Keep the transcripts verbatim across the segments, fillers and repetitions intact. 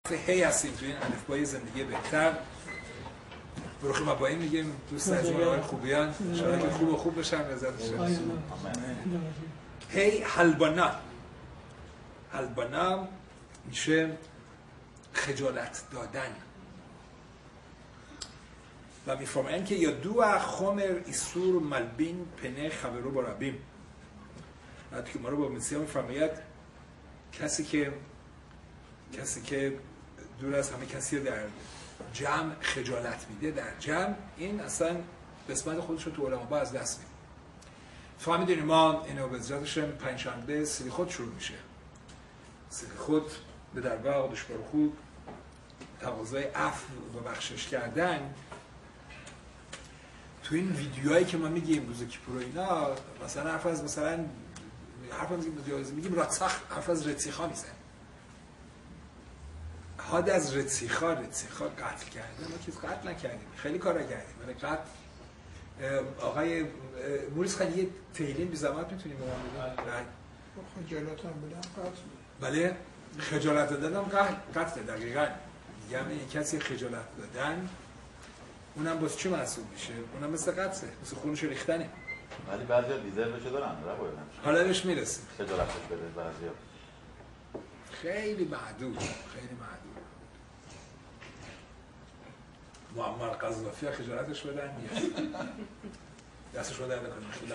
هی هستیم توی این الفبای زندگی بهتر. بروخیم ابایی میگیم دوست از آقای خوبیان انشاءالله که خوب و خوب بشن لذت بشه. هی حلبانا حلبانا میشه خجالت دادن و میفرمایند که یا دو خمر ایسور ملبین پنه خبرو با ربیم. وقتی که ما رو با مسیح میفرماید کسی که کسی که دور از همه کسی در جمع خجالت میده در جمع، این اصلا قسمت خودش رو تو علماء از دست میده. فهمیدونیم ما اینو به ذاتشم پنجشنبه سلیخوت شروع میشه. سلیخوت به درگاه قدش بارخود تقاضای عفو و بخشش کردن. تو این ویدیوهایی که ما میگیم روز کیپور و اینا، مثلا حرف از مثلا حرف از میگیم راتساخ، حرف از رتسیخا میزن. حد از رتسیخا رتسیخا قتل کرده، ما که قتل نکردیم، خیلی کارا کردیم. ولی قتل آقای موریس خیلی یه تیلین بی زحمت میتونیم به ما بدیم؟ خجالت هم بدم قتل. بله خجالت دادن هم قتل. دقیقاً میگم این کسی خجالت دادن اونم باز چی محسوب میشه؟ اونم مثل قتله، مثل خونش ریختنه. ولی بعضیا دیزل بشه دارن راه حالا بهش میرسیم. خجالتش بده بعضیا. خیلی معدود، خیلی معدود. معمر قذافی خجالتش بدن نیست. دستش رو در نکنه خیلی.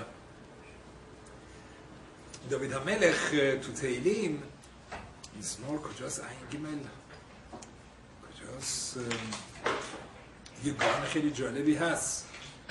داوید هملخ تو تیلیم مزمور کجاست؟ این گیمل کجاست؟ یه گان خیلی جالبی هست.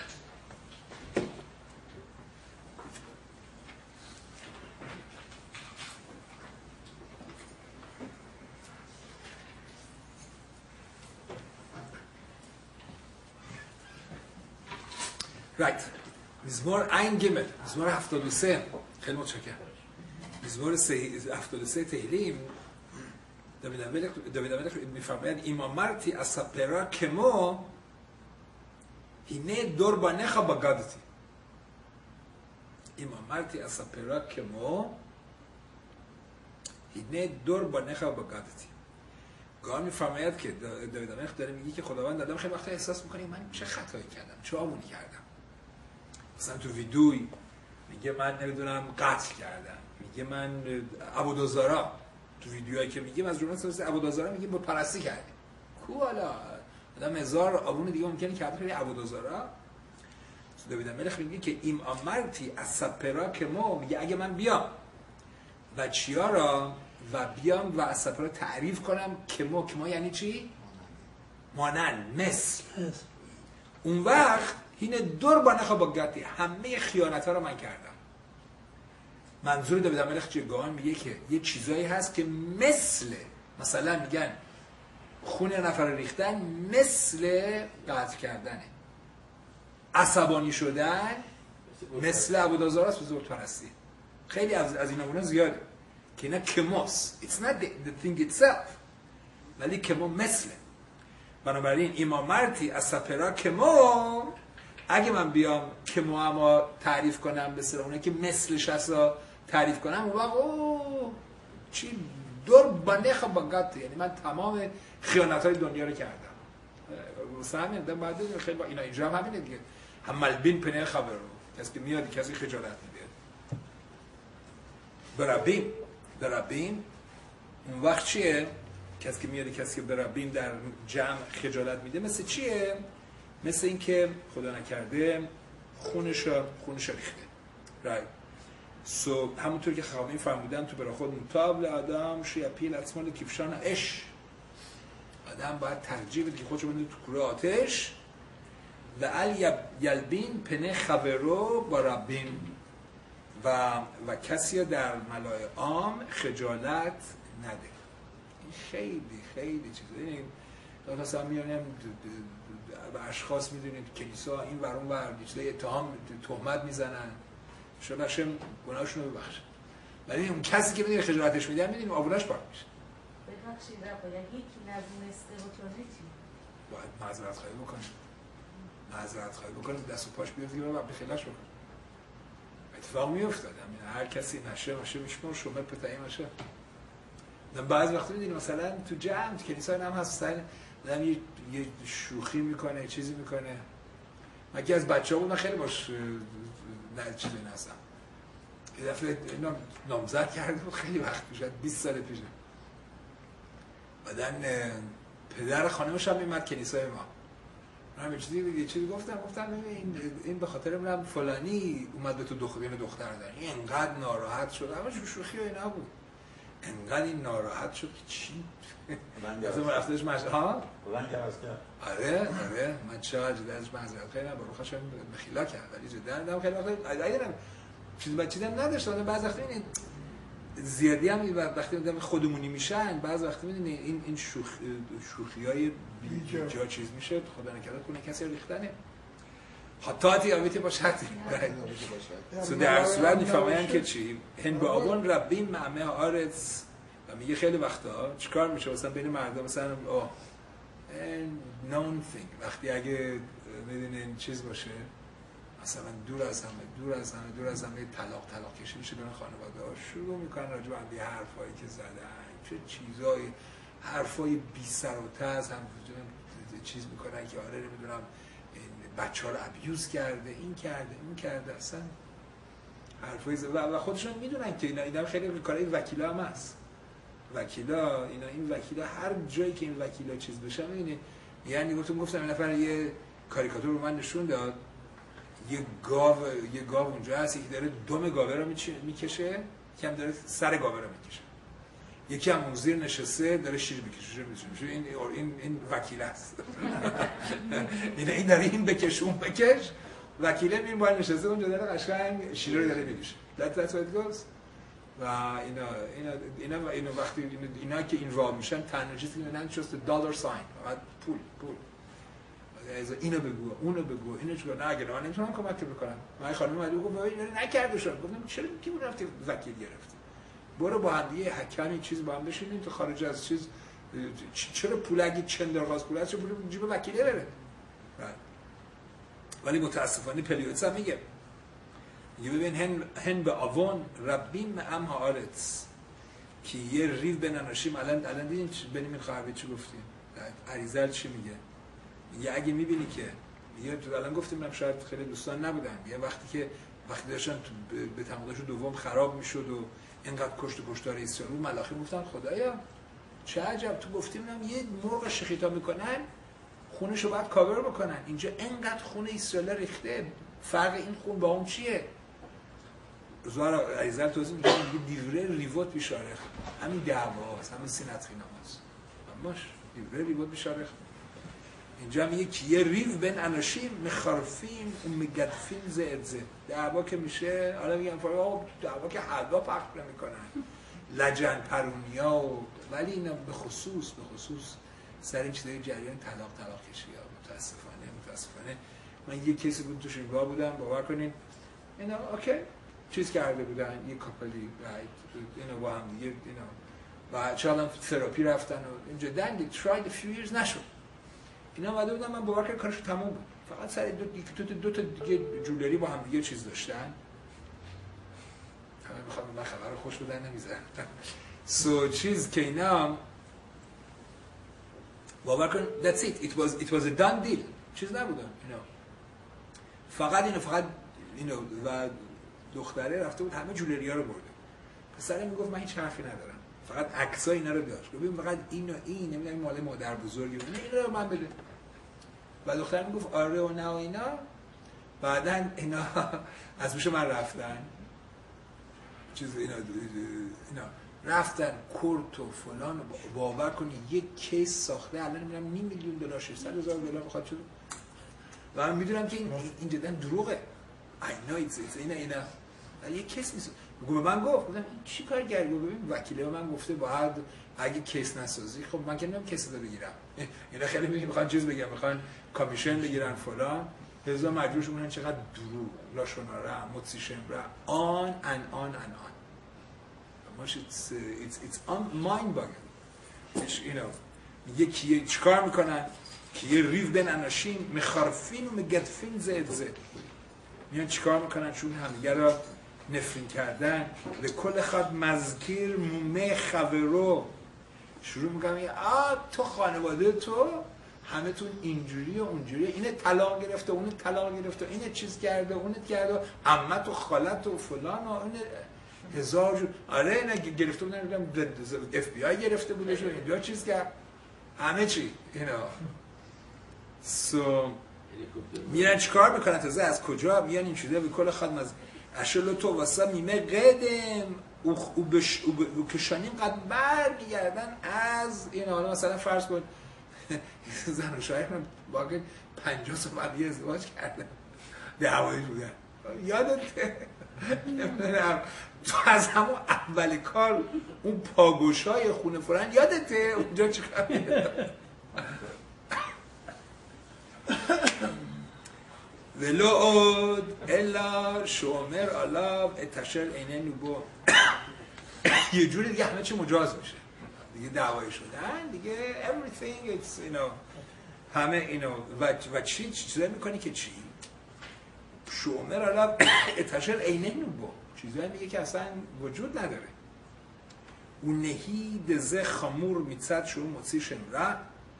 رایت مزمور این گیمل مزمور هفتاد و سه. خیلی متشکرم. مزمور هفتاد و سه تهیلیم داوید هملخ میفرماید ایما مرتی اسپرا کمو هینه دور با نخا با گادتی. ایما مرتی اسپرا کمو هینه دور با نخا با گادتی. گاه میفرماید که داوید هملخ داره میگه که خداوند آدم خیلی وقتا احساس میکنه من چه خطایی کردم، چه آمونی کردم. مثلا تو ویدیوی میگه من نمیدونم قتل کردم، میگه من عبودازارا تو ویدیوهایی که میگیم از جمله مثلا عبودازارا میگیم با پرستی کردیم. کو حالا آدم هزار آبون دیگه ممکنه کرده خیلی عبودازارا. داوید هملخ میگه که ایم امرتی اسپرا که ما میگه اگه من بیام و چیا را و بیام و اسپرا تعریف کنم که ما که ما یعنی چی؟ مانند مثل اون وقت اینه دور با نخوا با گتی همه خیانت ها رو من کردم. منظور داوید هملخ جگان میگه که یه چیزایی هست که مثل مثلا میگن خون نفر ریختن مثل قتل کردنه، عصبانی شدن مثل عبودازار است و زور پرستی. خیلی از از اینا اونا زیاده که اینا کموس it's not the, the thing itself ولی کمو مثله. بنابراین ایمامرتی اسپرا کمو اگه من بیام کمو اما تعریف کنم به سر اونه که مثلش هست تعریف کنم اون وقت اوه چی دور با نخوا با گاته، یعنی من تمام خیانت های دنیا رو کردم. همین در بعد خیلی با اینا اینجا هم همینه دیگه. هم ملبین پنه خبر رو کسی که میاد کسی خجالت میده برابیم برابیم اون وقت چیه؟ کسی که میاد کسی که برابیم در جمع خجالت میده مثل چیه؟ مثل این که خدا نکرده خونش خونش ریخته. رایت سو همونطور که خواهیم فرمودن تو برای خود مطابل آدم شوی اپیل اطمال کیفشان اش، آدم باید ترجیح بده که خودشو بنده تو کوره آتش و ال یلبین پنه خبرو با ربین و و کسی در ملای عام خجالت نده. این خیلی خیلی چیزه. این مثلا میانیم به اشخاص میدونید کلیسا این ور اون ور چیزای اتهام تهمت میزنن شاید بخشم گناهشون رو ببخشن، ولی اون کسی که میدونه خجالتش میده میدونیم آبونش پاک میشه. ببخشید رب باید یکی نظم استراتژی باید معذرت خواهی بکنیم معذرت خواهی بکنیم دست و پاش بیفته که باید بخیلش بکنیم. اتفاق میافتاد هر کسی نشه باشه میشمار شما پتایی باشه بعضی وقتا می‌بینی مثلا تو جمع تو کلیسا هم هست مثلا آدم یه یه شوخی میکنه چیزی میکنه. من یکی از بچه‌ها بود، من خیلی باش نه چیزی نستم. یه دفعه اینا نامزد کرده بود خیلی وقت پیش، بیست سال پیشه. بعدن پدر خانمش هم میمد کلیسای ما. من یه چیزی یه چیزی گفتم گفتم این این به خاطر من فلانی اومد به تو دختر دختر دادن. این انقدر ناراحت شد. همش شوخی و اینا بود. انقدر این ناراحت شد که چی؟ مثلا رفتش مش ها؟ رنگ عوض کرد. آره آره من چقدر جدا ازش معذرت خیلی با روخش مخیلا کرد ولی جدا دم خیلی وقت اگه چیز با چیزی نذاشتن بعضی وقتا این زیادی هم وقتی آدم خودمونی میشن بعضی وقتا میدونی این این شوخ شوخیای بیجا چیز میشه خدا نکرده کنه کسی ریختنه حتی یاویتی باشد سو در صورت میفهمن که چی هن با آبون ربیم معمه آرز و میگه خیلی وقتا چیکار میشه مثلا بین مردم مثلا اوه نون thing وقتی اگه میدونین چیز باشه مثلا دور از همه دور از همه دور از همه طلاق طلاق کشی میشه بین خانواده‌ها شروع میکنن راجع به هم حرفایی که زدن چه چیزای حرفای بی سر و ته هم چیز میکنن که آره نمیدونم بچه‌ها رو ابیوز کرده این کرده این کرده اصلا حرفای و خودشون میدونن که اینا اینا خیلی کارهای وکیلا هم هست وکیلا اینا این وکیلا هر جایی که این وکیلا چیز بشه میبینی یعنی گفتم گفتم این نفر یه کاریکاتور رو من نشون داد یه گاو یه گاو اونجا هست یکی داره دم گاوه رو میکشه یکی هم داره سر گاوه رو میکشه یکی هم اون زیر نشسته داره شیر میکشه میشه این این این وکیل است این این داره این بکش اون بکش وکیله این بالا نشسته اونجا داره قشنگ شیر رو داره میکشه that that's what it goes و اینا اینا اینا اینا وقتی اینا, اینا که این راه میشن تنها چیزی که میبینن just a dollar sign فقط پول پول از اینو بگو اونو بگو اینو چیکار نه اگه من نمیتونم کمک بکنم من خانم اومد گفت بابا نکرده شد گفتم چرا کی بود رفتی وکیل گرفتی برو با هم دیگه حکمی چیز با هم بشینیم تو خارج از چیز چرا پول اگه چند درخواست پول چرا پول جیب وکیله بره ولی متاسفانه پلیوتس هم میگه میگه ببین هن هن به آوان ربیم ام هارتس که یه ریو بنناشیم الان الان دیدین بنیامین خواهر چی گفتیم عریضل چی میگه میگه اگه میبینی که میگه تو الان گفتیم من شاید خیلی دوستان نبودن یه وقتی که وقتی داشتن به تمامش دوم خراب میشد و اینقدر کشت و کشتار اسرائیل ملاخی گفتن خدایا چه عجب تو گفتیم هم یه مرغ شخیتا میکنن خونشو باید کاور بکنن اینجا اینقدر خون اسرائیل ریخته فرق این خون با اون چیه زوار عیزل توضیح میگه دیوره ریوت بیشارخ همین دعواست همین سینت خیناماست اماش دیوره ریوت بیشارخ اینجا میگه که یه ریو بین اناشیم مخارفیم و مگدفیم زرزه دعوا که میشه حالا میگم فرقا دعوا که حلوا پخش نمیکنن لجن پرونیا و ولی اینا به خصوص به خصوص سر این چیزای جریان طلاق طلاق کشی ها متاسفانه متاسفانه من یه کسی بود تو شنگاه بودم باور کنین اینا اوکی چیز کرده بودن یه کاپلی رایت اینا با هم دیگه اینا و چالم تراپی رفتن و اینجا دن tried a few years نشد اینا اومده بودن من باور کردم کارش تموم بود فقط سر دو دو تا دو تا دیگه جولری با هم دیگه چیز داشتن همه میخوام من خبر خوش بودن نمیذارم سو چیز که اینا باور کن that's it it was it was a done deal چیز نبودن اینا فقط اینو فقط اینو و دختره رفته بود همه جولری ها رو برده پسرم میگفت من هیچ حرفی ندارم فقط عکسای اینا رو داشت ببین فقط اینو این نمیدونم مال مادر بزرگی بود اینا رو من بده و دختر میگفت آره و نه و اینا بعداً اینا از میشه من رفتن چیز اینا اینا رفتن کورت و فلان و باور کنی یک کیس ساخته الان نمیدونم نیم میلیون دلار ششصد هزار دلار میخواد شده و من میدونم که این این جدا دروغه I know it's it's اینا اینا یک کیس نیست گفت من گفت گفتم این چی کار کردی ببین وکیل من گفته باید اگه کیس نسازی خب من که نمیدونم کیس رو بگیرم اینا خیلی میخوان چیز بگم میخوان کامیشن بگیرن فلان هزا مجبورش مونن چقدر درو لاشوناره متسیشمره آن ان آن ان آن ماش it's it's it's mind boggling you know یکی چیکار میکنن که یه ریو بین اناشیم مخارفین و مگدفین زد زد میان چیکار میکنن چون همدیگه را نفرین کردن به کل خود مذکر مومه خبرو شروع میکنم میگه آ تو خانواده تو همه تون اینجوری و اونجوری، اینه طلاق گرفته، اون طلاق گرفته، اینه چیز کرده، اونه کرده، عمت و خالت و فلان و اون هزار جو. آره اینا گرفته بودن، میگم اف بی آی گرفته بودش و اینجا چیز کرد، همه چی اینا. سو میرن چیکار میکنن؟ تازه از کجا میان این شده به کل خادم از اشل تو واسه میمه قدم او بش او کشانیم قد بر میگردن از این. حالا مثلا فرض کن زن و شوهر من واقعا پنجاه سال قبل ازدواج کردن، دعوایی بودن، یادته؟ نمیدونم تو از همون اول کار اون پاگوشای خونه فرن یادته اونجا چیکار می‌کردن؟ ولو عود الا شومر علا اتشر عینه نوبو. یه جوری دیگه همه چی مجاز میشه دیگه، دعوایی شدن دیگه، everything it's you know همه اینو و, و چی چیزایی میکنی که چی؟ شومر علا اتشر عینه نوبو، چیزایی میگه که اصلا وجود نداره. اون نهی دزه خمور میцад شو مصی شمره.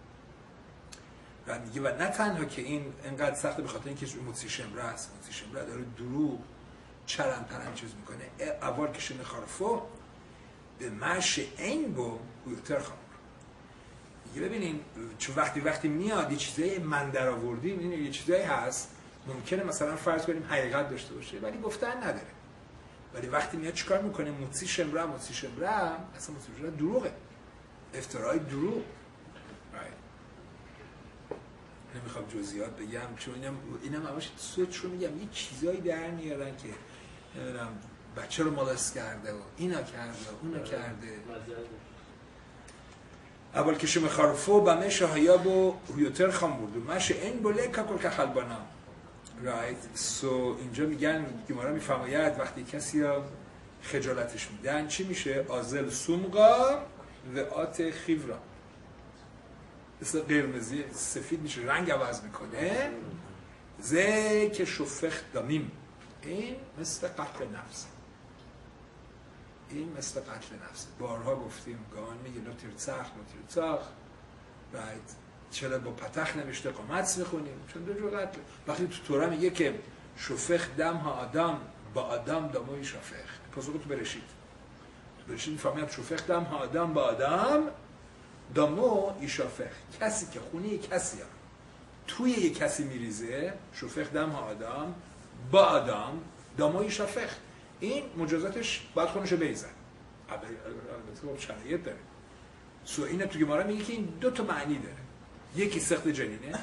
و میگه و نه تنها که این انقدر سخته به خاطر اینکه مصی شمره است، مصی شمره داره دروغ چرم پرم چیز میکنه، اول که شنه خارفو به مش این بو بیوتر خمور. میگه ببینین چون وقتی وقتی میاد یه چیزای من در آوردیم، این یه چیزایی هست ممکنه مثلا فرض کنیم حقیقت داشته باشه ولی گفتن نداره، ولی وقتی میاد چیکار میکنه؟ مصی شمره مصی شمره اصلا مصی شمره دروغه، افترای دروغ. نمیخوام جزئیات بگم چون اینم اینم همش سوچ رو میگم، یه چیزایی در میارن که نمیدونم بچه رو مالس کرده و اینا کرده و اونا کرده. اول که شما خارفو با مشه هایاب و هیوتر خام بردو مشه این بله ککل که خلبانا رایت. سو اینجا میگن گمارا میفرماید وقتی کسی ها خجالتش میدن چی میشه؟ آزل سومقا و آت خیورا، مثل قرمزی سفید میشه، رنگ عوض میکنه. زه که شفخ دامیم، این مثل قتل نفس، این مثل قتل نفس. بارها گفتیم گان میگه لو ترسخ لو ترسخ رایت، چرا با پتخ نوشته قامت میخونیم؟ چون دو جور قتل. وقتی تو تورا میگه که شفخ دم ها آدم با آدم داموی شفخ، پاسخ تو برشید تو برشید میفهمید شفخ دم ها آدم با آدم دامو ایشافخ، کسی که خونه یک کسی هم توی یک کسی میریزه شفخ دم ها آدم با آدم دامو ایشافخ، این مجازاتش باید خونشو بیزن. البته با شرایط داره. سو اینه تو گمارا میگه که این دو تا معنی داره، یکی سخت جنینه،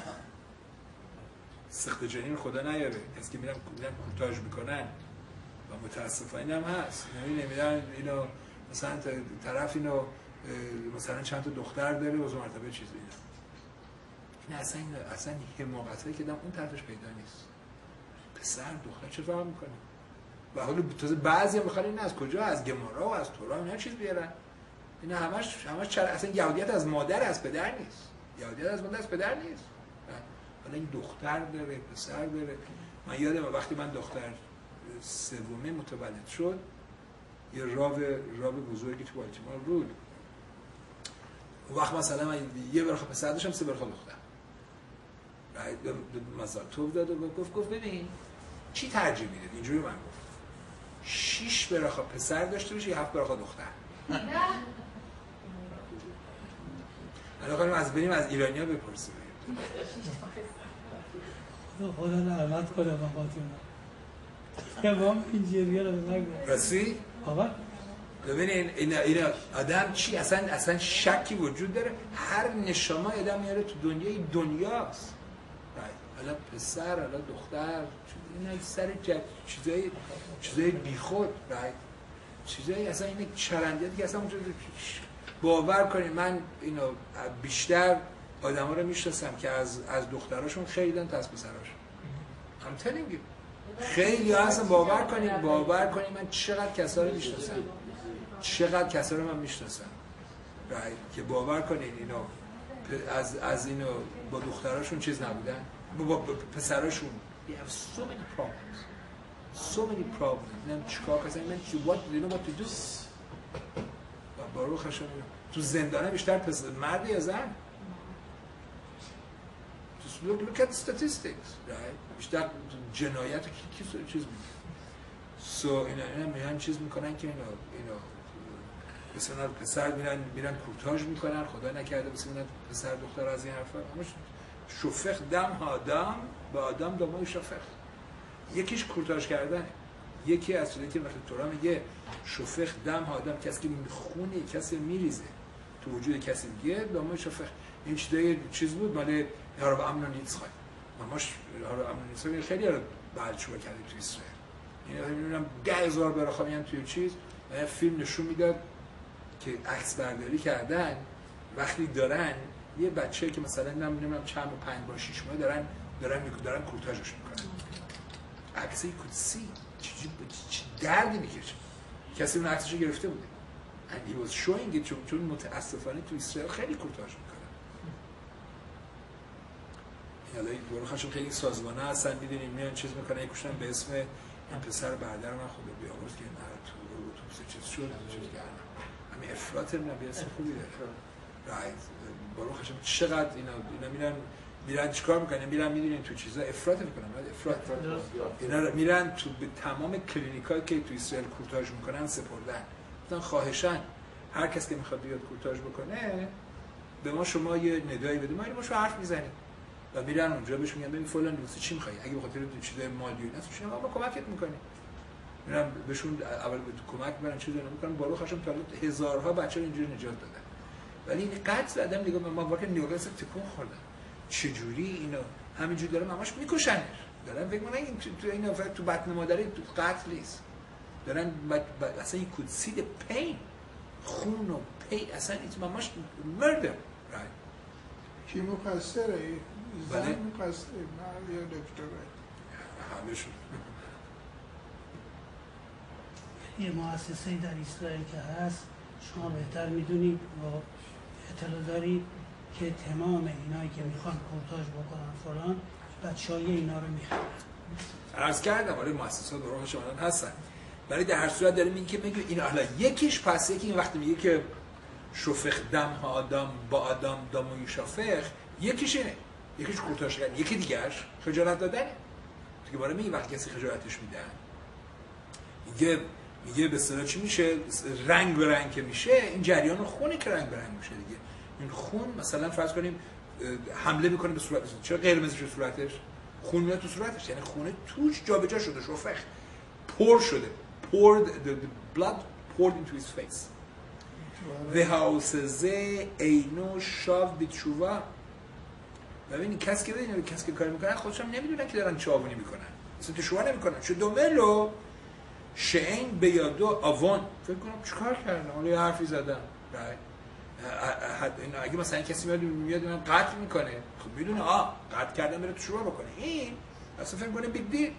سخت جنین خدا نیاره کسی که میرن میرن کوتاژ میکنن و متاسفانه هم هست، یعنی نمیدن اینو مثلا طرف اینو مثلا چند تا دختر داره و مرتبه چیزی اینا. این اصلا اصلا حماقتایی که دم اون طرفش پیدا نیست. پسر دختر چه فهم میکنه؟ و حالا تازه بعضی هم میخوان این از کجا؟ از گمارا و از تورا اینا چیز بیارن. اینا همش همش چرا اصلا یهودیت از مادر از پدر نیست. یهودیت از مادر از پدر نیست. حالا این دختر داره، پسر داره. من یادم وقتی من دختر سومه متولد شد، یه راو راو بزرگی تو بالتیمور بود. وقت مثلا من یه برخه پسر داشتم، سه برخه دختر. بعد مثلا تو داد و گفت گفت ببین چی ترجیح میدید؟ اینجوری من گفت شش برخه پسر داشته باشی یا هفت برخه دختر؟ الان خواهیم از بریم از ایرانی‌ها بپرسیم. خدا رحمت کنه با فاطمه. که با هم اینجوریه رو بگم. راستی؟ آقا ببینین این این آدم چی اصلا اصلا شکی وجود داره، هر نشما آدم میاره تو دنیای دنیاست. حالا پسر، حالا دختر، اینا سر جد چیزای چیزای بیخود، رایت. چیزایی اصلا این چرندیاتی که اصلا اونجا باور کنید من اینو بیشتر آدما رو میشناسم که از از دختراشون خیلی دارن تا از پسراشون. I'm telling you. خیلی هستن باور کنید باور کنید من چقدر کسا رو میشناسم. چقدر کسا رو من میشناسم. رایت که باور کنید اینو از از اینو با دختراشون چیز نبودن. با پسراشون they have so many problems so many problems. نم چیکار کنن؟ من what do you know what to do؟ باروخ هاشم. تو زندانه بیشتر پس مرد یا زن؟ Just look, look at the statistics, right? بیشتر جنایت کی کی چیز میکنه. So اینا اینا میان چیز میکنن که اینا اینا مثلا پسر میرن میرن کورتاژ میکنن، خدا نکرده مثلا پسر دختر از این حرفا. اما شفق دم آدم با آدم دمای شفق. یکیش کورتاژ کردنه. یکی از چیزایی که وقتی تورا میگه شفق دم آدم، کسی که خون کسی میریزه تو وجود کسی دیگه دمای شفق. این چیزای چیز بود مال هارو امنو نیتسخای. ماماش هارو امنو نیتسخای خیلی رو بلچوبه کرده تو اسرائیل. اینا میبینم ده هزار برای میان توی چیز فیلم نشون میداد که عکس برداری کردن وقتی دارن یه بچه که مثلا نمیدونم چند و پنج با شش ماه دارن دارن میکنن دارن کورتاژش میکنن. عکسی کودسی چی چی دردی میکشه. کسی اون عکسشو گرفته بوده. and he was showing it چون چون متاسفانه تو اسرائیل خیلی کورتاژ میکنن. حالا این دور خاشم خیلی سازمانه هستن میدونین میان چیز میکنن یکوشن به اسم این پسر برادر من خدا بیامرز که من تو اتوبوس چیز شد چیز کردم. همین افراط نبی اسم خوبی داره. رایت برو خاشم چقدر اینا اینا میرن میرن چیکار میکنن میرن میدونین تو چیزا افراط میکنن بعد افراط اینا میرن تو به تمام کلینیکایی که تو اسرائیل کورتاژ میکنن سپردن. گفتن خواهشاً هر کس که میخواد بیاد کورتاژ بکنه به ما شما یه ندایی بده ما اینو شو حرف میزنیم و میرن اونجا بهش میگن ببین فلان دوست چی میخوای اگه بخاطر چیزای مالی و اینا شما ما کمکت میکنیم. میرن بهشون اول به کمک میکنن چیزی نمیکنن بالا خاشم تا هزارها بچه اینجوری نجات دادن. ولی این قتل آدم نگاه ما واقعا نیوروس تکون خوردن. چه جوری اینا همینجوری دارن همش میکشنش دارن فکر میکنن این تو اینا تو بطن مادری تو قتل نیست دارن اصلا این could see the pain خون و پی اصلا این همش murder right. کی مقصره؟ بله. زن مقصره مرد یا دکتره؟ همشون. یه مؤسسه‌ای در اسرائیل که هست شما بهتر میدونید و اطلاع دارید که تمام اینایی که میخوان کورتاژ بکنن فلان بچهای اینا رو میخرن. عرض کردم آره مؤسسات برای شما هستن ولی در هر صورت داریم این که میگه این حالا یکیش پس یکی این وقتی میگه که شفق دم ها آدم با آدم دم و شفق یکیش اینه یکیش کورتاژ کردن یکی دیگهش خجالت دادنه دیگه برای میگه وقتی کسی خجالتش میدن میگه میگه به اصطلاح چی میشه رنگ به رنگ که میشه این جریان خونه که رنگ به رنگ میشه دیگه این خون مثلا فرض کنیم حمله میکنه به صورتش چرا قرمز شده صورتش خون میاد تو صورتش یعنی خونه توش جابجا شده شفق پر شده poured the, the blood poured into his face و حواسزه اینو شاف بیتشووا ببینید کسی که ببینید کسی که کار میکنن خودشم نمیدونن که دارن چاوونی میکنن اصلا تشووا نمیکنن چه دوملو شین به یادو آوان فکر کنم چیکار کردم حالا یه حرفی زدم اگه مثلا کسی میاد میاد من قتل میکنه خب میدونه آ قتل کردن بره تشووا بکنه این اصلا فکر کنه بیگ دیل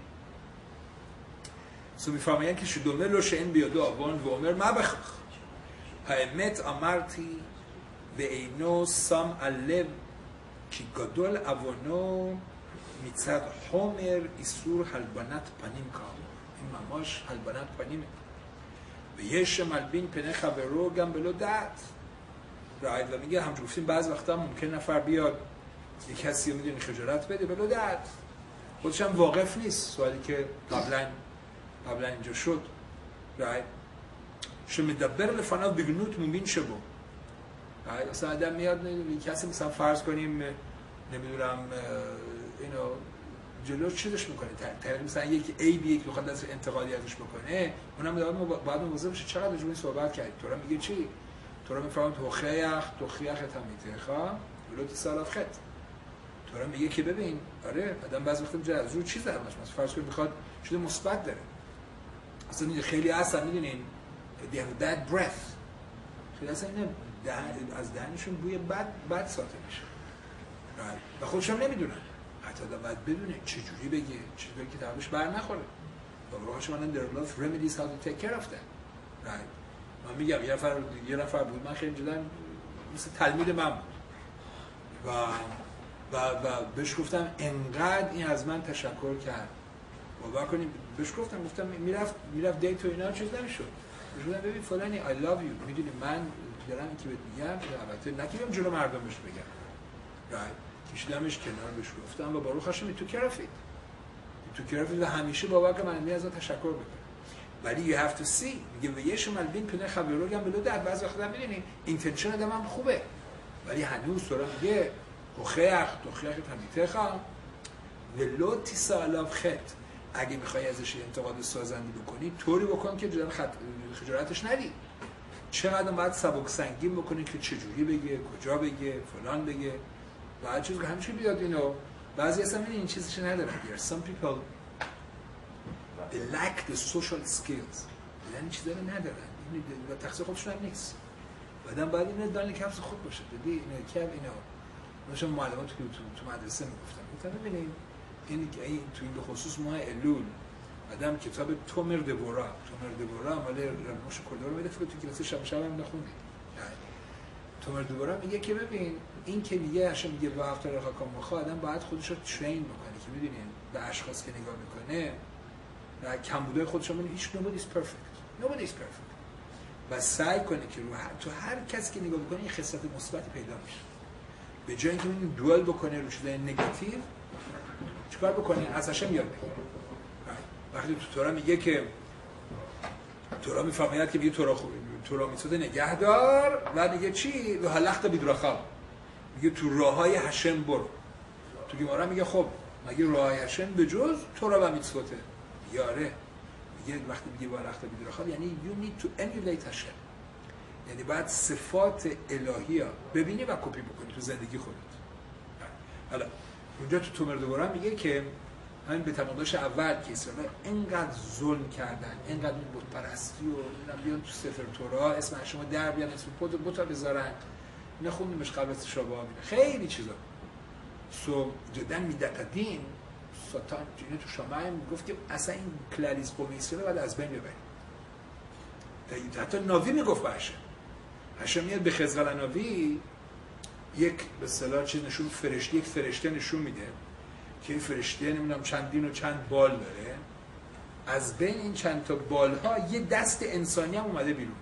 سو میفهمین که شدومه لوش این بیادو آوان و عمر ما بخخ هایمت امرتی به اینو سام علم که گدول اوانو میتسد حمر ایسور حلبانت پنیم کام این مماش حلبانت پنیمه و یش ملبین پنه خبرو گم بلو داد رایت و میگه همچون گفتیم بعض وقتا ممکن نفر بیاد یک کسی رو میدونی خجالت بده بلو داد خودش هم واقف نیست سوالی که قبلا قبلا اینجا شد رایت شو میدبر لفنا بگنوت مبین شبو رایت اصلا آدم میاد کسی مثلا فرض کنیم نمیدونم اینو جلوش چیزش میکنه تقریبا مثلا یک عیبی یک بخواد از انتقادی ازش بکنه اونم باید مواظب بشه چقدر جوری صحبت کرد تو را میگه چی تو را میفهمم تو خیخ تو خیخ تمیتخا ولو تصالف خط تو را میگه که ببین آره آدم بعضی وقتا میگه از رو چیز همش مثلا فرض کن میخواد چیز مثبت داره اصلا خیلی اصلا میدونین they have bad breath خیلی اصلا اینا از دهنشون بوی بد بد ساطع میشه و خودشم نمیدونن حتی آدم باید بدونه چجوری بگه چجوری که طرفش بر نخوره و براش من there are lots of remedies how to take care of them right من میگم یه نفر یه نفر بود من خیلی جدا مثل تلمید من بود و و و بهش گفتم انقدر این از من تشکر کرد باور کنیم بهش گفتم گفتم میرفت میرفت دیت و اینا چیز نمیشد بهش گفتم ببین فلانی I love you میدونی من دارم این که بهت میگم البته نه که بیام جلو مردم بهش بگم رایت کشیدمش کنار بهش گفتم و باروخ هاشم تو کرافید تو کرافید و همیشه بابا که من میاد ازت تشکر بکنم ولی you have to see میگه و یه شمال بین پنه خبرو گم بلو در بعضی وقتا میبینی اینتنشن آدمم خوبه ولی هنوز تو میگه خخخ تو خخ تمیته خام ولو تیسالاف خط اگه میخوای ازش انتقاد سازنده بکنی طوری بکن که جلوی خط خجالتش ندی چقدر باید سبک سنگین بکنی که چجوری بگه کجا بگه فلان بگه بعد چیز همیشه بیاد اینو بعضی اصلا این چیزش ندارن here some people they lack the social skills یعنی چیزا رو ندارن این تقصیر خودشون هم نیست بعدم باید اینو دانه کفس خود باشه دیدی اینو کم اینو مثلا معلمات که تو تو مدرسه میگفتن گفتن ببینید این تو این به خصوص ماه الول آدم کتاب تومر دبورا تومر دبورا مال رموش کردار میده فکر تو کلاس شب شب هم نخوندید تومر دبورا میگه که ببین این که میگه اصلا میگه با افتر خاکام مخ آدم باید خودش رو ترین بکنه که میدونین به اشخاص که نگاه میکنه و کمبودهای خودش رو هیچ nobody is perfect nobody is perfect و سعی کنه که رو هر تو هر کسی که نگاه بکنه یه خصلت مثبتی پیدا میشه به جای اینکه این دوال بکنه رو چیزای نگاتیو چیکار بکنه ازش یاد بگیره وقتی تو تورا میگه که تورا میفهمید که میگه تورا خوبه تورا میسوده نگهدار و میگه چی و حلقت بیدرخا میگه تو راههای هشم برو تو گیمارا میگه خب مگه راههای هشم به جز تورا و میتسوته یاره میگه وقتی میگه با حلقت بیدرخا یعنی you need to emulate هشم یعنی باید صفات الهی ها ببینی و کپی بکنی تو زندگی خودت حالا اونجا تو تومر دوباره میگه که همین به تمامش اول که اسرائیل اینقدر ظلم کردن اینقدر بت پرستی و اینا بیان تو سفر تورا اسم شما در بیان اسم بت بت بذارن نخوندیمش قبل از شابه ها خیلی چیزا سو جدا میدت دین ساتان اینو تو شما میگفت که اصلا این کلاریس قوم اسرائیل بعد از بین ببرید حتی ناوی میگفت باشه هاشم میاد به خزقل ناوی یک به اصطلاح چیز نشون فرشته یک فرشته نشون میده که این فرشته نمیدونم چندین و چند بال داره از بین این چند تا بال ها یه دست انسانی هم اومده بیرون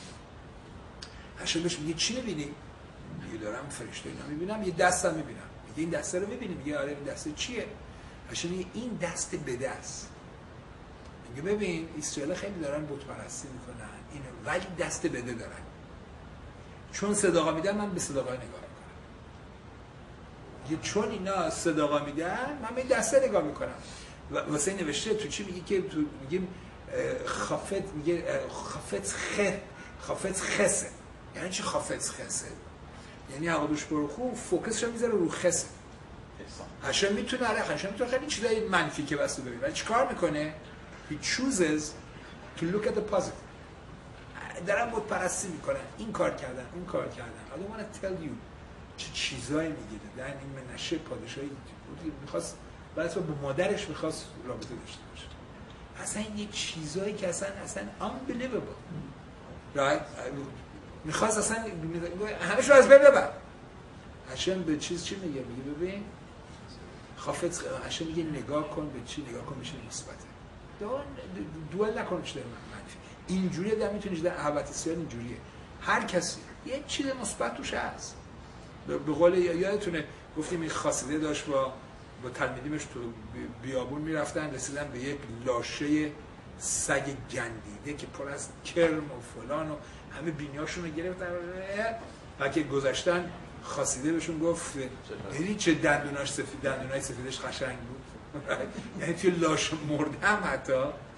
هاشم بهش میگه چی میبینی؟ میگه دارم فرشته اینا میبینم یه دست هم میبینم میگه این دسته رو میبینی؟ میگه آره این دسته چیه؟ هاشم میگه این دست بده است میگه ببین اسرائیل خیلی دارن بت پرستی میکنن اینو ولی دست بده دارن چون صداقا میدن من به صداقا نگاه میکنم یه چون اینا صداقا میدن من به دسته نگاه میکنم و واسه نوشته تو چی میگه که تو میگیم خافت میگه خافت خ خافت خسه یعنی چی خافت خسه یعنی عقدش برو خوب فوکسش رو میذاره رو خسه هاشم میتونه آره هاشم میتونه خیلی چیزای منفی که واسه ببینه ولی چیکار میکنه he chooses to look at the positive دارن بت پرستی میکنن این کار کردن اون کار کردن I don't want to tell you چه چیزایی میگه دادن این منشه پادشاهی بود میخواست بعد با مادرش میخواست رابطه داشته باشه اصلا یه چیزایی که اصلا اصلا unbelievable right میخواست اصلا همش رو از بین ببر هاشم به چیز چی میگه میگه ببین خافت هاشم میگه نگاه کن به چی نگاه کن بشه مثبته دوال نکن چه منفی اینجوریه در میتونی در حوادث سیال اینجوریه هر کسی یه چیز مثبت توش هست به قول یادتونه گفتیم این خاصیده داشت با با تلمیدیمش تو بیابون میرفتن رسیدن به یک لاشه سگ گندیده که پر از کرم و فلان و همه بینیاشون رو گرفتن و که گذشتن خاصیده بهشون گفت دیدی چه دندوناش سفید دندونای سفیدش قشنگ بود یعنی توی لاش مرده هم حتی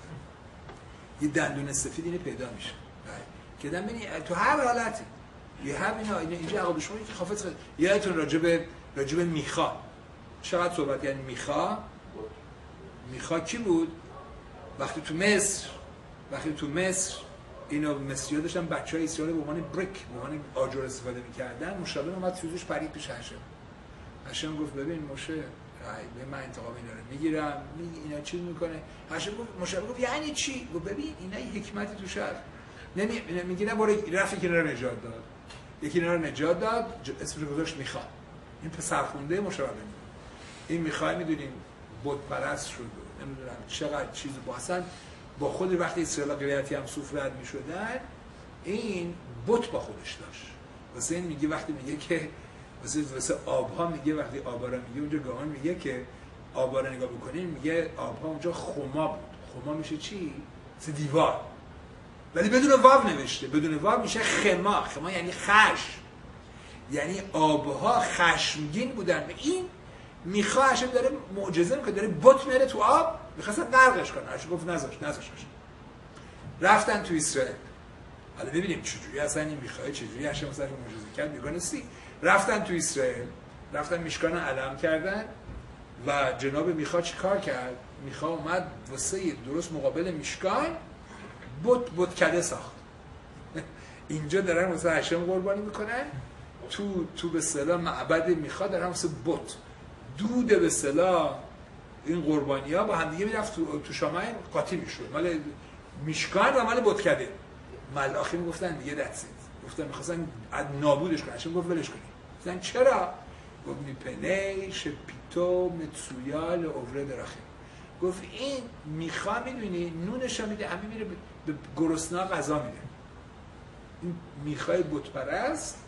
یه دندون سفید اینه پیدا میشه که دم ببینی تو هر حالتی یه همینا اینجا عقب شما که خافت یادتون راجع به راجع به میخا چقدر صحبت یعنی میخا میخا کی بود وقتی تو مصر وقتی تو مصر اینا مصری‌ها داشتن بچه‌های اسرائیل به عنوان بریک به عنوان آجر استفاده می‌کردن مشابه اومد فیوزش پرید پیش هاشم هاشم گفت ببین موشه به من انتقام اینا رو میگیرم میگی اینا چی میکنه هاشم گفت مشابه گفت یعنی چی گفت ببین اینا یه حکمتی توش هست نمی میگه نه برو رفت که رو نجات داد یکی اینا رو نجات داد اسمش رو گذاشت میخواد این پسر خونده مشابه این میخوای میدونیم بت پرست شد نمیدونم چقدر چیز با اصلا با خود وقتی اسرائیل قریتی هم صوف رد میشدن این بت با خودش داشت. واسه این میگه وقتی میگه که واسه واسه آبها میگه وقتی آبا رو میگه اونجا گاهان میگه که آبا رو نگاه بکنین میگه آبها اونجا خما بود. خما میشه چی؟ مثل دیوار. ولی بدون واو نوشته. بدون واو میشه خما. خما یعنی خشم. یعنی آبها خشمگین بودن. این میخواه هشم داره معجزه میکنه، داره بت میاره تو آب، میخواستن غرقش کنن. هشم گفت نذاش نذاش. رفتن تو اسرائیل. حالا ببینیم چجوری اصلا این میخواه چجوری هشم مثلا معجزه کرد میگنستی. رفتن تو اسرائیل، رفتن میشکان علم کردن و جناب میخواه چی کار کرد؟ میخواه اومد واسه درست مقابل میشکان بت بتکده ساخت. اینجا دارن واسه هشم قربانی میکنن، تو تو به اصطلاح معبد میخواد دارن واسه بت دود به اصطلاح این قربانی‌ها با هم دیگه میرفت تو تو شامعه قاطی میشد. مال میشکان و مال بتکده. ملاخی میگفتن دیگه دتس گفتن می‌خواستن نابودش کنن. چون گفت ولش کنید. گفتن چرا؟ گفت میپنه شپیتو متسویال اوره درخه. گفت این میخوا میدونی نونش میده همین میره به گرسنا غذا میده. این میخوای بت پرست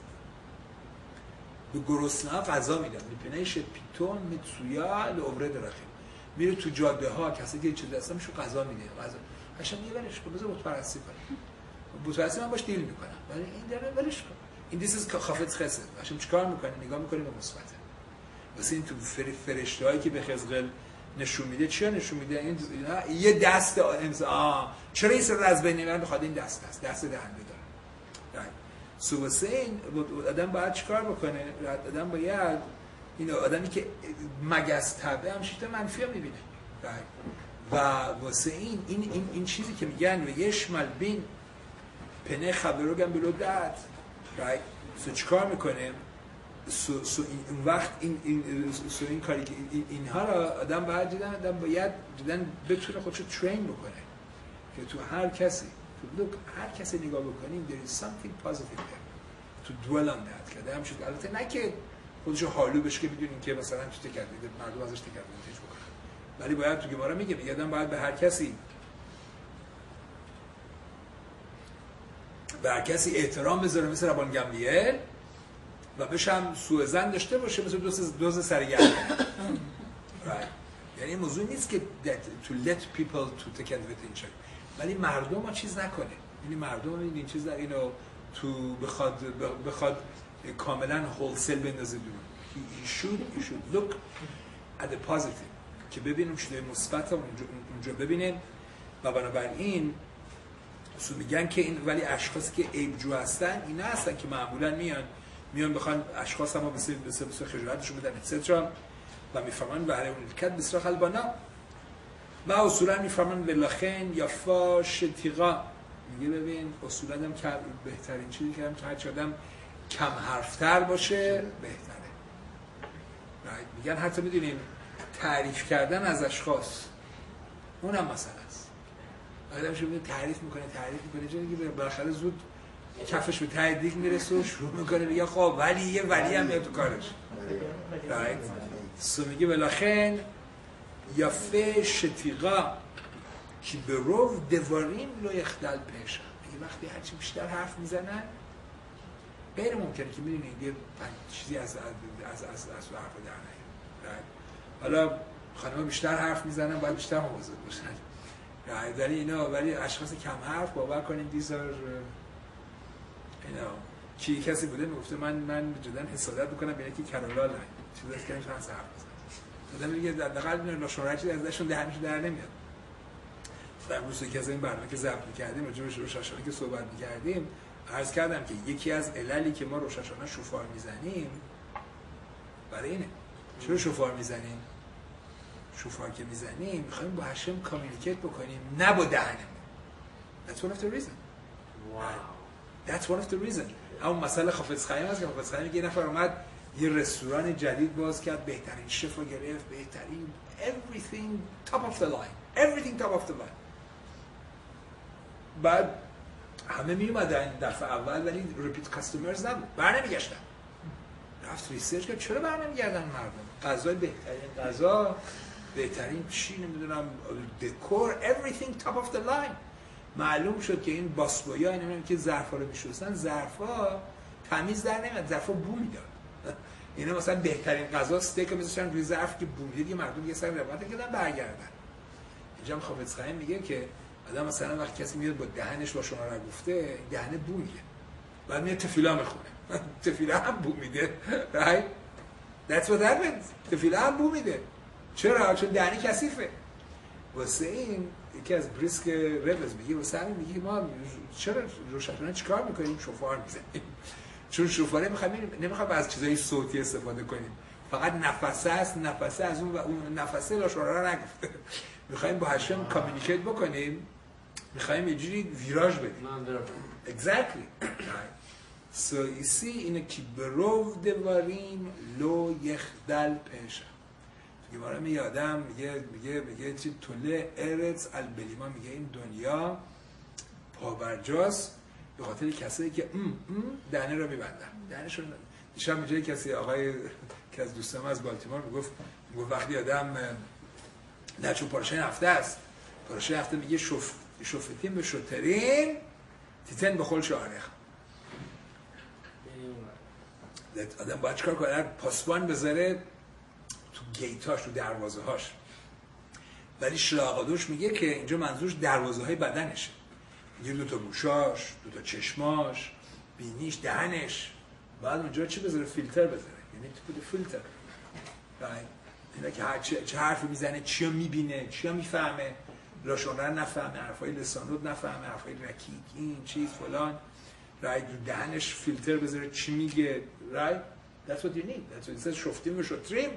به گرسنا غذا میده. میپنه شپیتو متسویال اوره درخه. میره تو جاده ها کسی که چه دستا میشو غذا میده. غذا هاشم میبرش که بذار بت پرستی کنه. بت پرستی من باش دیل میکنم. ولی این داره ولش کن. این دیس از خافت خسه. هاشم چیکار میکنه؟ نگاه میکنه به مثبته. واسه این تو فرشته‌هایی که به خزقل نشون میده چیا نشون میده؟ این یه دست امضا چرا این سر از بین میبرن؟ بخاطر این دست است. دست دهنده داره. سو واسه این آدم باید چیکار بکنه؟ آدم باید این آدمی که مگس تبه هم شیطه منفی هم میبینه. و واسه این این این این چیزی که میگن و یشمل بین پنه خبروگم بلودت رایت سو چیکار میکنه؟ سو سو این وقت این این سو این کاری که این اینها را آدم باید دیدن آدم باید دیدن بتونه خودشو ترین بکنه که تو هر کسی تو لوک هر کسی نگاه بکنیم there is something positive there to dwell on that که آدم شد. البته نه که خودشو حالو بشه که میدونین که مثلا چی تکرار میده مردم ازش تکرار میده بکنن، ولی باید تو گمارا میگه میگه آدم باید به هر کسی به هر کسی احترام بذاره مثل ربان گملیل و بهش هم سوء ظن داشته باشه مثل دوز دوز سرگرم. یعنی موضوع نیست که to let people to take advantage ولی مردم ها چیز نکنه. یعنی مردم این چیز در اینو تو بخواد بخواد کاملا هولسل بندازه دور. he should he should look at the positive که ببینیم چیزای مثبت اونجا اونجا ببینیم و بنابراین اصول میگن که این ولی اشخاصی که عیب‌جو هستن اینا هستن که معمولا میان میان بخوان اشخاص هم بسیار بسیار بسیار خجالتشون بدن اتسترا و میفهمن به هر اون کد بسیار خلبانا و اصولا میفهمن ولخن یا فاش تیغا میگه ببین اصولا هم که بهترین چیزی که هم هر چه آدم کم حرفتر باشه بهتره. میگن حتی میدونیم تعریف کردن از اشخاص اونم مسئله است. آدم شو تعریف میکنه تعریف میکنه چون که بالاخره زود کفش به ته دیگ میرسه و شروع میکنه میگه خب ولی یه ولی هم میاد تو کارش. رایت سو میگه بلاخن یا فه شتیقا که به رو دوارین لو یخدل پیشن. میگه وقتی هرچی بیشتر حرف میزنن غیر ممکنه که میدونید یه چیزی از از از از از حرف در نیاد. حالا خانم‌ها بیشتر حرف میزنن باید بیشتر مواظب باشن. رایت ولی اینا ولی اشخاص کم حرف باور کنین دیزار اینا چی کسی بوده میگفته من من جدا حسادت میکنم به اینکه کرولال چیزی است که نمیشه حرف بزنه. آدم میگه در دقیق میونه نشون چیزی ازشون دهنش در نمیاد. در روزی که از این برنامه که ضبط می‌کردیم راجع به روشاشانه که صحبت می‌کردیم عرض کردم که یکی از عللی که ما روشاشانه شوفار میزنیم برای اینه. چرا شوفار میزنیم؟ شوفار که میزنیم می‌خوایم با هشم کامیونیکیت بکنیم نه با دهنمون. That's one of the reason. Wow. That's one of the reason. اما مسئله خافز خیم هست که خافز خیم یه نفر اومد یه رستوران جدید باز کرد بهترین شف رو گرفت بهترین everything top of the line everything top of the line بعد همه می اومدن دفعه اول ولی repeat customers نبود برنمیگشتن رفت ریسرچ کرد چرا برنمیگردن مردم غذای بهترین غذا بهترین چی نمیدونم دکور everything top of the line معلوم شد که این باسبویا اینا که ظرفا رو میشستن، ظرفا تمیز در نمیاد، ظرفا بو میداد. اینا مثلا بهترین غذا استیک میذاشتن روی ظرف که بو میداد، یه مردم یه سر روایت کردن برگردن. اینجا هم حافظ خانی میگه که آدم مثلا وقتی کسی میاد با دهنش با شما رو گفته، دهنه بو میده. بعد میاد تفیلا میخونه. تفیلا هم بو میده. right that's what happens. تفیلا هم بو میده. چرا؟ چون دهنه کثیفه. واسه این یکی از بریسک روز میگه واسه همین میگه ما چرا روشنفشان چیکار میکنیم؟ شفار میزنیم. چون شفاره میخوایم نمیخوایم از چیزای صوتی استفاده کنیم. فقط نفسه است، نفسه از اون و اون نفسه لاشورا رو نگفته. میخوایم با هشم کامیونیکیت بکنیم، میخوایم یه جوری ویراژ بدیم. exactly so you see اینه که برو دواریم لو یخدل پیشم. میگه میگه آدم میگه میگه میگه چی طله ارث البلیما، میگه این دنیا پابرجاست به خاطر کسایی که ام ام دهنه رو میبندن. دهنشون دیشب اینجوری کسی آقای که از دوستام از بالتیمور میگفت میگفت وقتی آدم نه چون پارچه هفته است، پارچه هفته میگه شف شفتیم به شترین تیتن به خل شارخ. آدم باید چکار کنه؟ پاسبان بذاره تو گیتاش، تو دروازه هاش. ولی شلاقادوش میگه که اینجا منظورش دروازه های بدنشه. میگه دو تا گوشاش، دو تا چشماش، بینیش، دهنش. بعد اونجا چی بذاره؟ فیلتر بذاره. یعنی تو بده فیلتر. اینا که هر چه حرفی میزنه، چیا میبینه، چیا میفهمه، لاشون رو نفهمه، حرفای لسانود نفهمه، حرفای رکیک، این چیز فلان. رایت رو دهنش فیلتر بذاره چی میگه. رایت that's what you need. that's what it says. شفتیم و شتریم.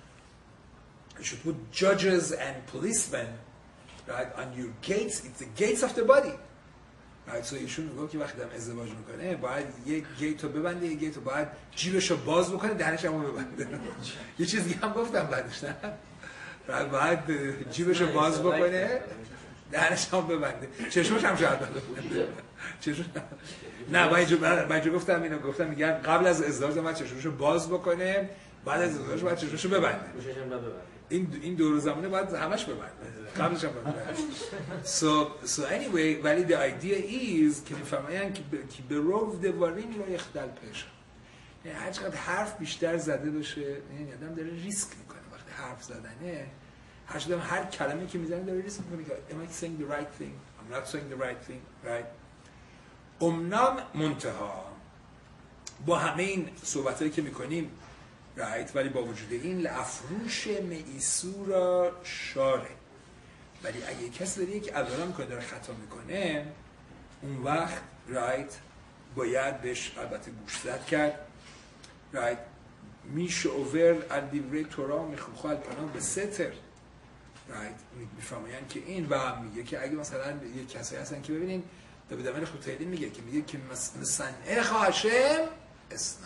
You should put judges and policemen right on your gates. It's the gates of the body. right so ایشون میگه که وقتی هم ازدواج میکنه باید یک گیت رو ببنده، یک گیت رو باید جیبش رو باز بکنه، دهنش هم رو ببنده. یه چیزی هم گفتم بعدش نه باید جیبش رو باز بکنه، دهنش هم ببنده، چشمش هم شاید ببنده. چشمش نه باید جو گفتم اینو گفتم میگن قبل از ازدواج باید چشمش رو باز بکنه، بعد از ازدواج باید چشمش رو ببنده. این این دور زمانه باید همش ببنده، قبلش هم ببنده. so so anyway ولی the idea is که میفهمن که به رو دوارین رو یخدل پیش. یعنی هر چقدر حرف بیشتر زده باشه، یعنی آدم داره ریسک میکنه وقتی حرف زدنه. هر چقدر هر کلمه‌ای که میزنه داره ریسک میکنه که am I saying the right thing? I'm not saying the right thing, right? امنام منتها با همه این صحبتایی که میکنیم رایت ولی با وجود این لافروش میسورا شاره. ولی اگه کسی داره یک عذرا میکنه داره خطا میکنه، اون وقت رایت باید بهش البته گوش زد کرد. رایت میشه اوور الدیوری تورا میخوخه الپناه به ستر. رایت میفهمین که این و میگه که اگه مثلا یک کسایی هستن که ببینین داوید امیر خوتیلی میگه که میگه که مثلا هاشم اسنا،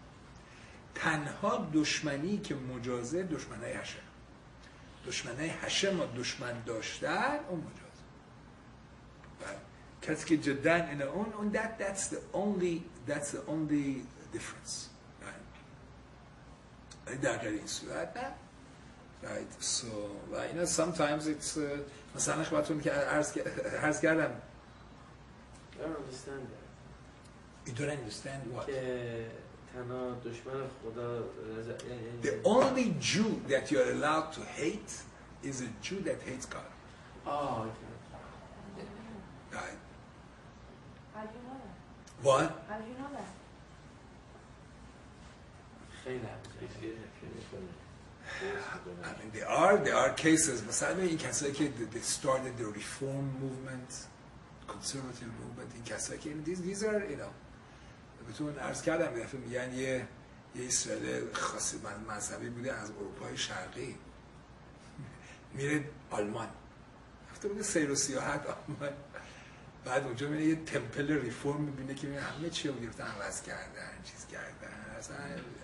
تنها دشمنی که مجازه دشمنای هشم، دشمنای هشم و دشمن داشتن اون مجازه. کسی که جدا این اون اون that that's the only that's the only difference. right در این صورت نه. right so و اینا sometimes it's uh, مثلا خدمتتون که عرض عرض کردم I don't understand that. You don't understand what? که تنها دشمن خدا. The only Jew that you're allowed to hate is a Jew that hates God. Oh, okay. Right. How do you know that? What? How do you know that? خیلی I mean, there are there are cases. مثلا این کسایی که they started the reform movement, conservative movement. این کسایی که these these are you know. بهتون عرض کردم یه دفعه میگن یه یه اسرائیل خاصی مذهبی بوده از اروپای شرقی میره آلمان، رفته بوده سیر و سیاحت آلمان، بعد اونجا میره یه تمپل ریفورم میبینه که همه چی رو گرفتن عوض کردن، چیز کردن اصلا.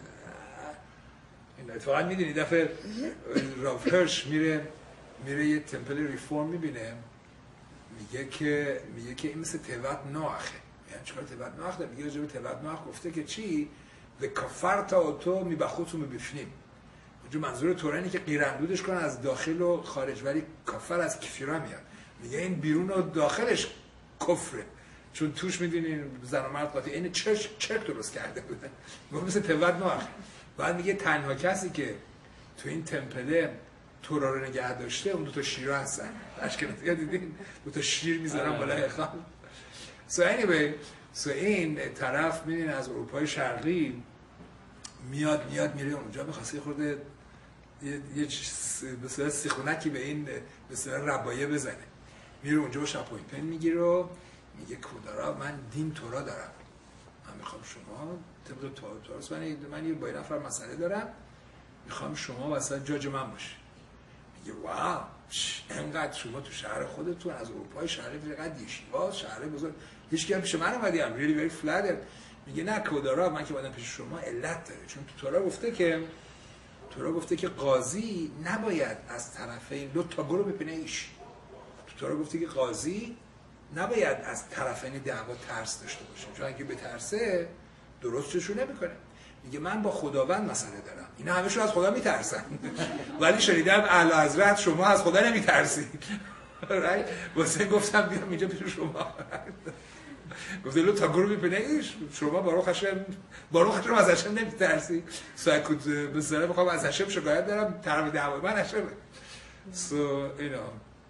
این اتفاقا میدونی دفعه راف هرش میره میره یه تمپل ریفورم میبینه، میگه که میگه که این مثل تبت نوخه. یعنی چکار تبت نوخ داره؟ میگه راجع به تبت نوخ گفته که چی؟ و کفرت اوتو میبخوتو میبفنیم. اونجا منظور تورانی که قیراندودش کنن از داخل و خارج، ولی کفر از کفیرا میاد. میگه این بیرون و داخلش کفره، چون توش میدونین زن و مرد قاطی این چرک چرک درست کرده بودن، مثل تبت نوح. بعد میگه تنها کسی که تو این تمپله تورا رو نگه داشته اون دو تا شیرا هستن. اشکنازی‌ها دیدین دو تا شیر میذارن بالای خال. so anyway so این طرف میدین از اروپای شرقی میاد میاد میره اونجا می‌خواسته خورده یه یه مثلا سیخونکی به این مثلا ربایه بزنه، میره اونجا با شاپوینتمنت میگیره و میگه کودارا من دین تورا دارم، من میخوام شما طبق توراس من من یه با این نفر مسئله دارم، میخوام شما واسه جاج من باشی. میگه واو انقدر شما تو شهر خودتون از اروپای شرقی فقط یشیوا شهر بزرگ هیچ کی هم پیش من اومدیم ریلی وری فلاتر. میگه نه کودارا من که اومدم پیش شما علت داره، چون تو تورا گفته که تورا گفته که قاضی نباید از طرفین دو تا گروه بپینه ایش. تو تورا گفته که قاضی نباید از طرفین دعوا ترس داشته باشه، چون اگه بترسه درست چشو نمیکنه. میگه من با خداوند مسئله دارم، اینا همشون از خدا میترسن ولی شنیدم اعلی حضرت شما از خدا نمیترسید. واسه گفتم بیام اینجا پیش شما. گفته لو تا گروه میپینه ایش شما باروخ هشم باروخ هشم از هشم نمیترسی. سو اکود بسیاره بخوام از هشم شکایت دارم طرف دعوای من هشمه. سو اینا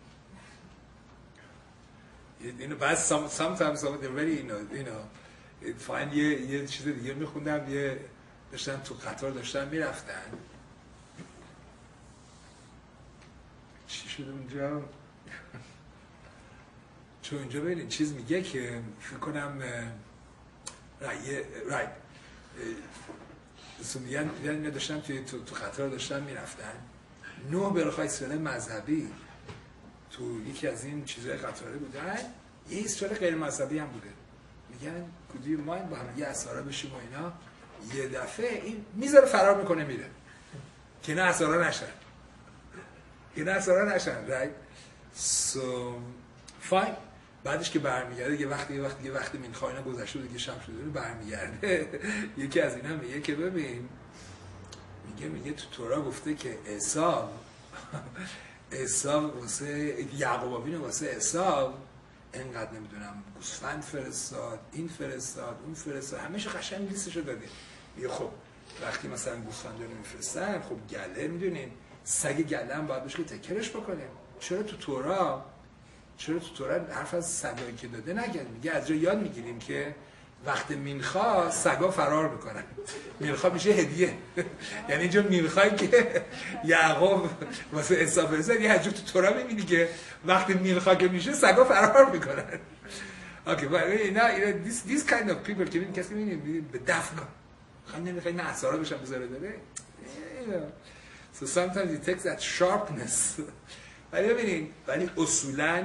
اینو بعد sometimes they're very you know you know فاین یه یه چیز دیگه میخوندم، یه داشتن تو قطار داشتن میرفتن چی شده اونجا چون اونجا ببینید چیز میگه که فکر کنم رای رای سو میگن میگن داشتن توی تو تو قطار داشتن میرفتن نه برخواه اسرائیل مذهبی تو یکی از این چیزهای قطاره بودن، یه اسرائیل غیر مذهبی هم بوده. میگن کدی ما با هم یه اسارا بشیم و اینا، یه دفعه این میذاره فرار میکنه میره که نه اسارا نشن که نه اسارا نشن رایت سو فاین. بعدش که برمیگرده یه وقتی یه وقتی یه وقتی من خواهینا گذشته دیگه شب شده برمیگرده یکی از اینا میگه که ببین میگه میگه تو تورا گفته که عیسی عیسی واسه یعقوب آبینو واسه عیسی اینقدر نمیدونم گوسفند فرستاد، این فرستاد، اون فرستاد، همیشه قشنگ لیستشو داده. میگه خب وقتی مثلا گوسفند رو میفرستن خب گله میدونین سگ گله هم باید بشه که تکرش بکنه. چرا تو تورا چرا تو تورا حرف از سگایی که داده نگه؟ میگه از جا یاد میگیریم که وقت مینخا سگا فرار میکنن، مینخا میشه هدیه. یعنی اینجا مینخایی که یعقوب واسه عیسی فرستاد، یه حجم تو تورا میبینی که وقتی مینخا که میشه سگا فرار میکنن. اوکی ولی اینا اینا this this kind of people که کسی میبینی به دفن خیلی نمیخوای نه اسارا بشن بذاره داره. So sometimes it takes that sharpness. ولی ببینید ولی اصولاً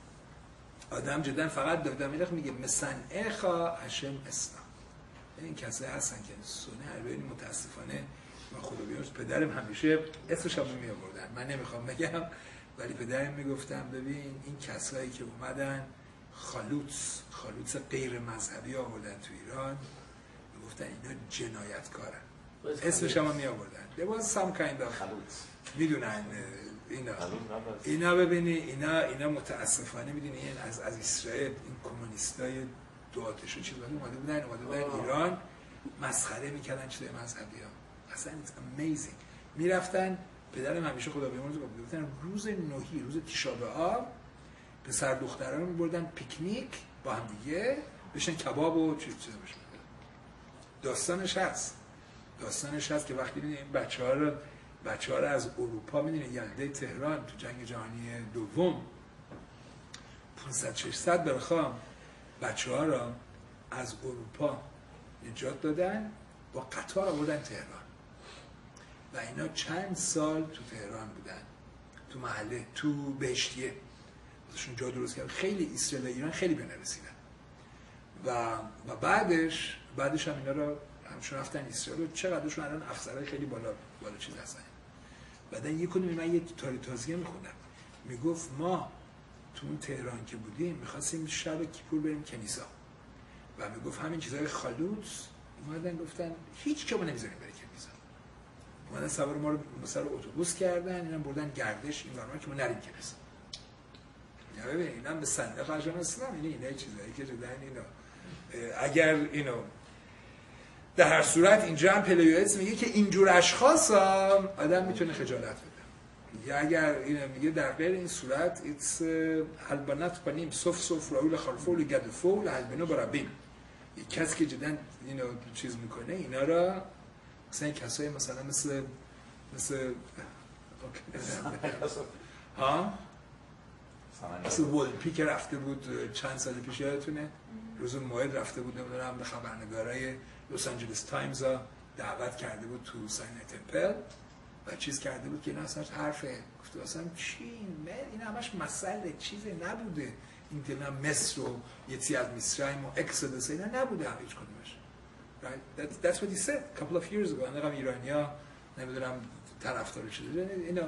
آدم جدا فقط داوود میلخ میگه مسنعخا هشم اسلام. این کسایی هستن که سونه البته متاسفانه من خدا بیامرز پدرم همیشه اسمش هم می آوردن، من نمیخوام بگم ولی پدرم میگفتم ببین این کسایی که اومدن خالوص خالوص غیر مذهبی آوردن تو ایران میگفتن اینا جنایتکارن، اسمش هم می آوردن. there was some kind of میدونن اینا اینا ببینی اینا اینا متاسفانه میدونی این از از اسرائیل این کمونیستای دو آتش و چیز اومده بودن اومده بودن ایران مسخره میکردن چیزای مذهبی ها. اصلا it's amazing. میرفتن پدرم همیشه خدا بیامرز گفتن روز نوحی روز تیشا بآب پسر دختران میبردن پیکنیک با هم دیگه بشن کباب و چیز چیز بشن. داستانش هست داستانش هست که وقتی میبینیم بچه‌ها رو بچه‌ها رو از اروپا می‌دونید یلده تهران تو جنگ جهانی دوم پانصد ششصد برخوام بچه‌ها رو از اروپا نجات دادن با قطار آوردن تهران و اینا چند سال تو تهران بودن تو محله تو بهشتیه ازشون جا درست کرد. خیلی اسرائیل ایران خیلی بنرسیدن و و بعدش بعدش هم اینا رو همشون رفتن اسرائیل و چقدرشون الان افسرهای خیلی بالا بالا چیز هستن. بعدن یک کدوم من یه تاریخ تازگی میخوندم میگفت ما تو اون تهران که بودیم میخواستیم شب کیپور بریم کنیسا و میگفت همین چیزای خالوص اومدن گفتن هیچ که ما نمیذاریم بریم کنیسا. اومدن سوار ما رو مثلا اتوبوس کردن اینا بردن گردش این برنامه که ما نریم کنیسا. یا ببین اینم به صندوق اجرام اسلام، این اینا چیزایی که جدا اینا اگر اینو در هر صورت اینجا هم پلیویتس میگه که اینجور اشخاص هم آدم میتونه خجالت بده. یا اگر اینو میگه در غیر این صورت ایتس البنات کنیم صف صف راول خلفول گدفول البنو برابین. یک کسی که جدا اینو چیز میکنه اینا را مثلا این کسایی مثلا مثل مثل ها مثل ولپی که رفته بود چند سال پیش یادتونه روز موعد رفته بود نمیدونم به خبرنگارای لس آنجلس تایمز ها دعوت کرده بود تو ساین تمپل و چیز کرده بود که اینا اصلا حرفه گفته اصلا چی این همش مسئله چیزی نبوده این دینا مصر و یکی از مصرعیم و اکسودس اینا نبوده هم هیچ کدومش right that's, that's what he said a couple of years ago اندقم ایرانیا نمیدونم طرفدار شده اینا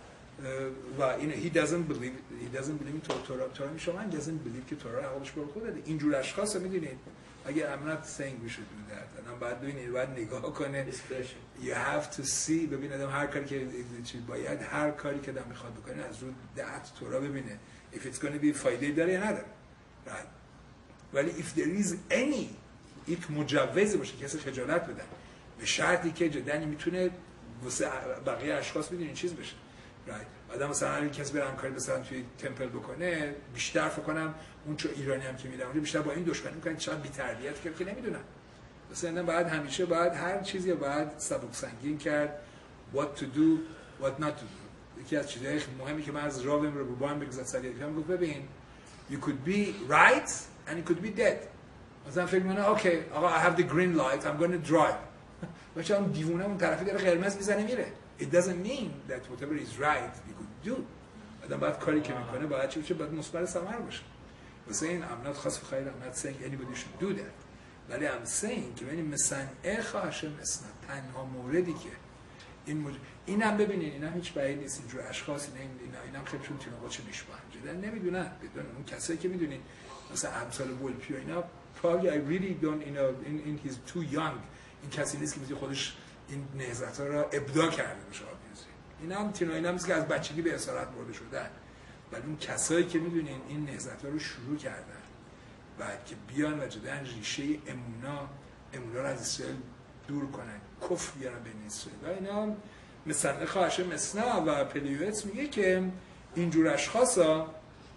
و این he doesn't believe he doesn't believe تو تورا تورا میشم he doesn't believe که تورا عقلش بر خود داده اینجور اشخاص رو میدونید اگر I'm not saying we should do that الان بعد ببینید بعد نگاه کنه you have to see ببین آدم هر کاری که باید هر کاری که آدم میخواد بکنه از رو دعت تورا ببینه if it's going to be فایده داره یا نداره right ولی if there is any it مجوز باشه کسی خجالت بدن به شرطی که جدی میتونه واسه بقیه اشخاص بدونین چیز بشه right آدم مثلا اگه کسی بره همکاری مثلا توی تمپل بکنه بیشتر فکر کنم اون چه ایرانی هم که میرن اونجا بیشتر با این دشمنی میکنن که شاید بی‌تربیت کرد که نمیدونن مثلا بعد همیشه بعد هر چیزی بعد سبک سنگین کرد what to do what not to do یکی از چیزهای مهمی که من از راویم رو با هم بگذارم سریع میگم گفت ببین you could be right and you could be dead مثلا فکر می‌کنه اوکی آقا I have the green light I'm going to drive بچه اون دیوونه اون طرفی داره قرمز میزنه میره it doesn't mean that whatever is right you could do آدم باید کاری که میکنه باید چی بشه باید مثبت ثمر باشه واسه این I'm not خاص خیر I'm not saying anybody should do that ولی I'm saying که ببینیم مثلا اخاش مثلا تنها موردی که این مج... اینم ببینین اینا هیچ بعید نیست اینجور اشخاص اینا اینا اینم خیلیشون تیم‌ها چه میشبن جدا نمیدونن بدون اون کسایی که میدونین مثلا امثال ولپی و اینا probably I really don't you know in, in he's too young این کسی نیست که میگه خودش این نهضت‌ها را ابداع کرده باشه آبیوزی اینا هم تینا اینا هم که از بچگی به اسارت برده شدن ولی اون کسایی که میدونین این نهضت‌ها رو شروع کردن و که بیان و جدا ریشه امونا امونا رو از اسرائیل دور کنن کفر بیارن بین اسرائیل و اینا مثلا خواهش مسنا و پلیویتس میگه که اینجور اشخاصا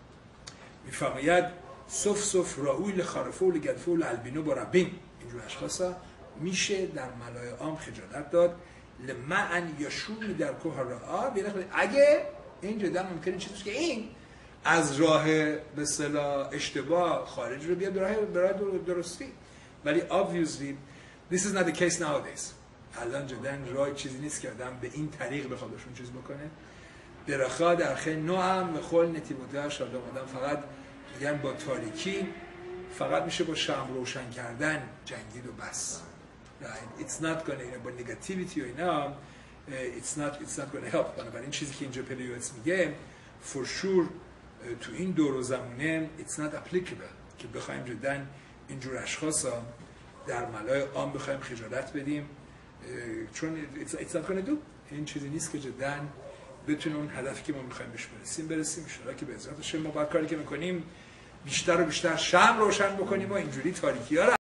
میفرماید صف صف راویل خارفول گدفول البینو برابین اینجور اشخاصا میشه در ملای عام خجالت داد لمعن یشومی در کوه رعا اگه این جدا ممکنه چیزی که این از راه به اصطلاح اشتباه خارج رو بیاد به راه درستی ولی obviously this is not the case nowadays الان جدا راه چیزی نیست که آدم به این طریق بخواد بهشون چیز بکنه برخا در خیلی نوعم و خل نتیبوده شادم آدم فقط میگن با تاریکی فقط میشه با شمع روشن کردن جنگید و بس right it's not going to با negativity و اینا it's not it's not going to help بنابراین چیزی که اینجا پلیویتس میگه for sure تو این دور و زمونه it's not applicable که بخوایم جدا اینجور اشخاصا در ملای عام بخوایم خجالت بدیم چون it's, it's not going to do این چیزی نیست که جدا بتونه اون هدفی که ما میخوایم بهش برسیم برسیم ان که به عزت ما بعد کاری که میکنیم بیشتر و بیشتر شمع روشن بکنیم و اینجوری تاریکی‌ها